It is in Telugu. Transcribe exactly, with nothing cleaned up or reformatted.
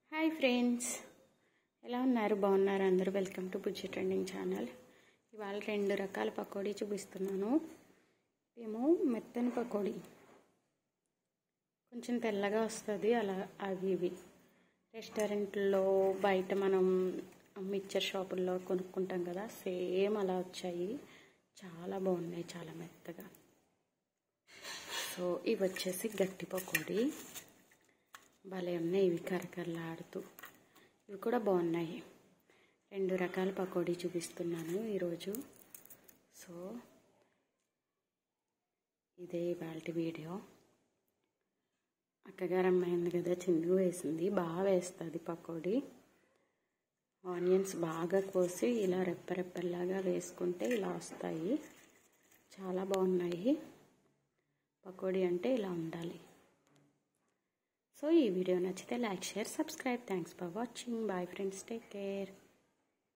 హాయ్ ఫ్రెండ్స్, ఎలా ఉన్నారు? బాగున్నారు అందరూ? Welcome to Bujji trending channel. ఇవాళ రెండు రకాల పకోడీ చూపిస్తున్నాను. ఏమో మెత్తని పకోడీ, కొంచెం తెల్లగా వస్తుంది. అలా అవి ఇవి రెస్టారెంట్లో బయట మనం మిక్చర్ షాపుల్లో కొనుక్కుంటాం కదా, సేమ్ అలా వచ్చాయి. చాలా బాగున్నాయి, చాలా మెత్తగా. సో ఇవి వచ్చేసి గట్టి పకోడీ, భలే ఉన్నాయి. ఇవి కరకరలాడుతూ ఇవి కూడా బాగున్నాయి. రెండు రకాల పకోడీ చూపిస్తున్నాను ఈరోజు. సో ఇదే ఇవాళ వీడియో. అక్కగారు అమ్మాయి ఉంది కదా, చిన్నగా వేసింది, బాగా వేస్తుంది పకోడీ. ఆనియన్స్ బాగా కోసి ఇలా రెప్పరెప్పల్లాగా వేసుకుంటే ఇలా వస్తాయి. చాలా బాగున్నాయి. పకోడీ అంటే ఇలా ఉండాలి. సో ఈ వీడియో నచ్చితే like, share, subscribe. Thanks for watching. Bye friends, take care.